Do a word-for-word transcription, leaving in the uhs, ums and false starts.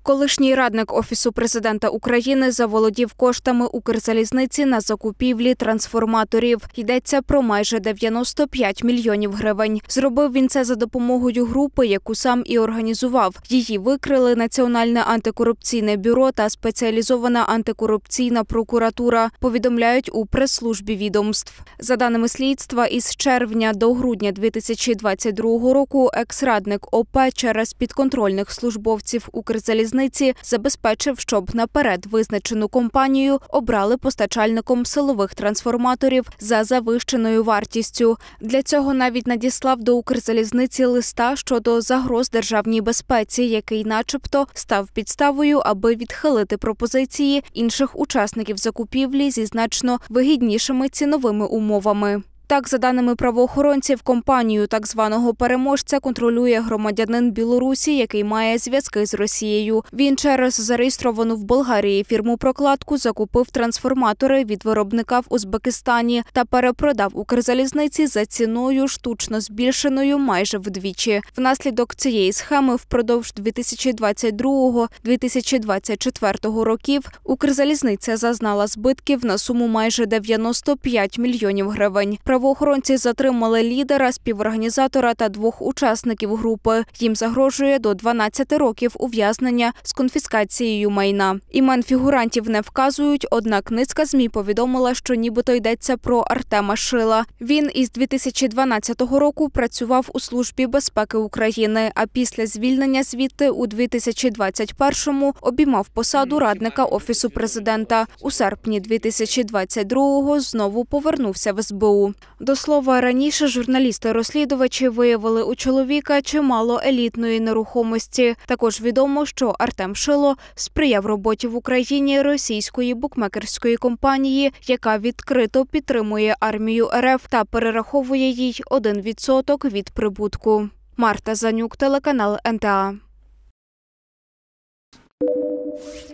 Колишній радник Офісу президента України заволодів коштами Укрзалізниці на закупівлі трансформаторів. Йдеться про майже дев'яносто п'ять мільйонів гривень. Зробив він це за допомогою групи, яку сам і організував. Її викрили Національне антикорупційне бюро та Спеціалізована антикорупційна прокуратура, повідомляють у прес-службі відомств. За даними слідства, із червня до грудня дві тисячі двадцять другого року екс-радник ОП через підконтрольних службовців Укрзалізниці забезпечив, щоб наперед визначену компанію обрали постачальником силових трансформаторів за завищеною вартістю. Для цього навіть надіслав до Укрзалізниці листа щодо загроз державній безпеці, який начебто став підставою, аби відхилити пропозиції інших учасників закупівлі зі значно вигіднішими ціновими умовами. Так, за даними правоохоронців, компанію так званого переможця контролює громадянин Білорусі, який має зв'язки з Росією. Він через зареєстровану в Болгарії фірму-прокладку закупив трансформатори від виробника в Узбекистані та перепродав Укрзалізниці за ціною штучно збільшеною майже вдвічі. Внаслідок цієї схеми впродовж дві тисячі двадцять другого - дві тисячі двадцять четвертого років Укрзалізниця зазнала збитків на суму майже дев'яносто п'ять мільйонів гривень. Правоохоронці затримали лідера, співорганізатора та двох учасників групи. Їм загрожує до дванадцяти років ув'язнення з конфіскацією майна. Імен фігурантів не вказують, однак низка ЗМІ повідомила, що нібито йдеться про Артема Шила. Він із дві тисячі дванадцятого року працював у Службі безпеки України, а після звільнення звідти у дві тисячі двадцять першому обіймав посаду радника Офісу президента. У серпні дві тисячі двадцять другого знову повернувся в ес бе у. До слова, раніше журналісти-розслідувачі виявили у чоловіка чимало елітної нерухомості. Також відомо, що Артем Шило сприяв роботі в Україні російської букмекерської компанії, яка відкрито підтримує армію ер еф та перераховує їй один відсоток від прибутку. Марта Занюк, телеканал ен те а.